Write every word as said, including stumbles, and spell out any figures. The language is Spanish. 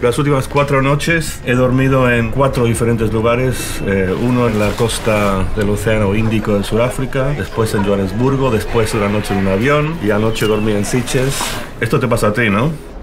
Las últimas cuatro noches he dormido en cuatro diferentes lugares, eh, uno en la costa del Océano Índico de Sudáfrica, después en Johannesburgo, después una noche en un avión y anoche dormí en Sitges. Esto te pasa a ti, ¿no?